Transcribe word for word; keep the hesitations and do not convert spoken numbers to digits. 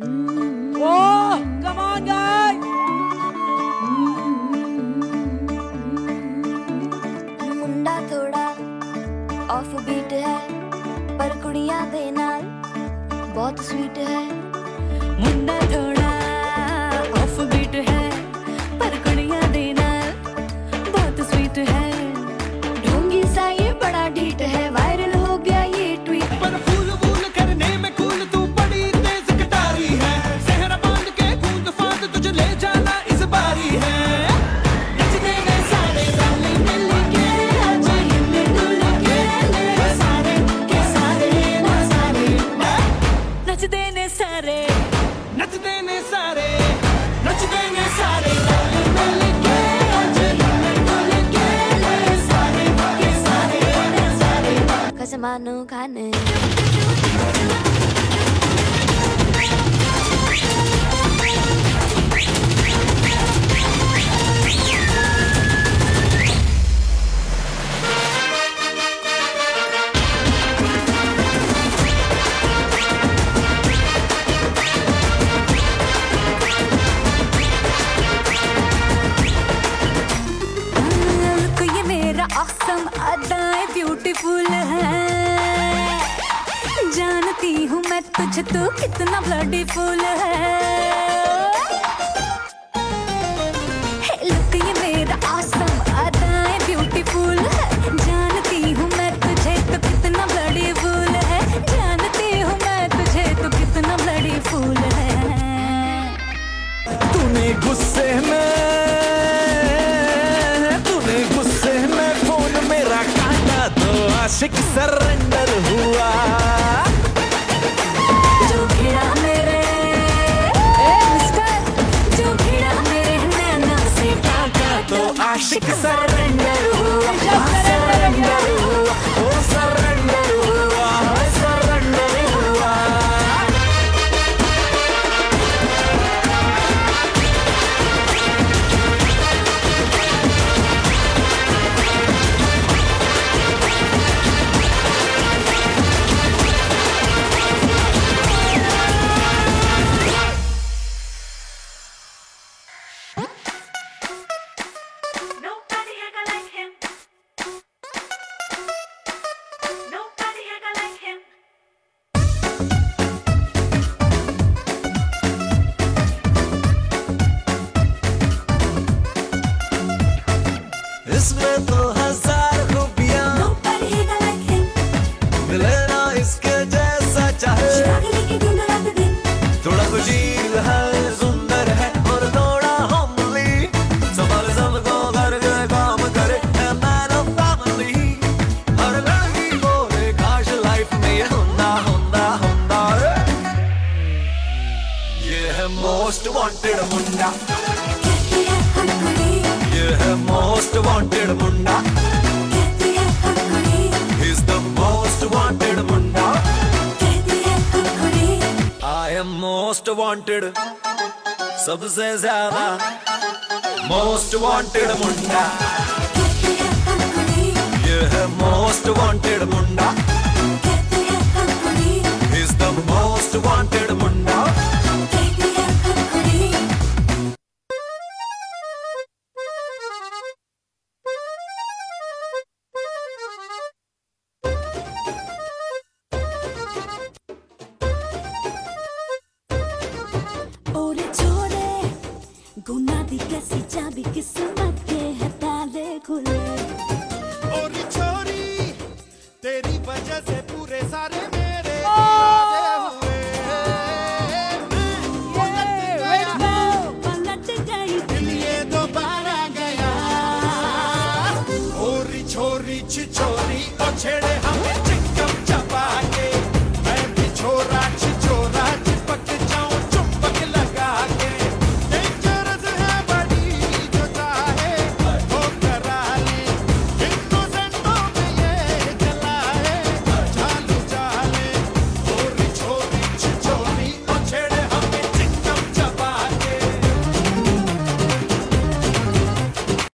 Oh, come on guys! मुंडा थोड़ा off beat है पर कुड़ियां दे नाल बहुत स्वीट है। मुंडा थोड़ा ऑफ बीट है पर कुड़ियां दे नाल बहुत स्वीट है। ढोंगी सा ये बड़ा ढीठ है, वायरल हो गया ये ट्वीट। पर फूल वूल करने में कूल तू बड़ी तेज कटारी है। सहरा बांध के कूद फांद तुझे ले जाना इस बारी है। नचने में सारे रल मिल के आज हिल डुल के ले सारे के सारे ना सारे नचदे ने सारे नचते ने सारे नचते ने सारे रल मिल के आज हिल डुल के ले सारे के सारे ना सारे कसमानो खाने ऑसम अदाएं ब्यूटीफुल है। जानती हूँ मैं तुझे तो कितना ब्लडीफुल है। लुक ये मेरा ऑसम अदाएं ब्यूटीफुल है। जानती हूँ मैं तुझे तो कितना ब्लडीफुल है। जानती हूँ मैं तुझे तो कितना ब्लडीफुल है। तूने गुस्से में आशिक सरेंडर हुआ। जो भिड़ा मेरे जो भिड़ा मेरे नैना से ताका तो आशिक सरेंडर हुआ। सरेंडर हुआ ओ सरेंडर हुआ सरेंडर हुआ। इसमें तो हजार खूबियां मिले ना इसके जैसा चाहे। थोड़ा कुचील है सुंदर है और थोड़ा होमली। संभाल सबको घर के काम करे है मैन ऑफ फैमिली। हर लड़की को एक खास लाइफ में ये होना होना होना। ये है मोस्ट वांटेड मुंडा। ये है मोस्ट वांटेड मुंडा। He's the most wanted मुंडा। I am most wanted सबसे ज्यादा most wanted मुंडा। ये है most wanted Munda. He's the most wanted मुंडा। गुना दी कैसी चाबी किस्मत के है ताले खुले। और छोरी तेरी वजह से पूरे सारे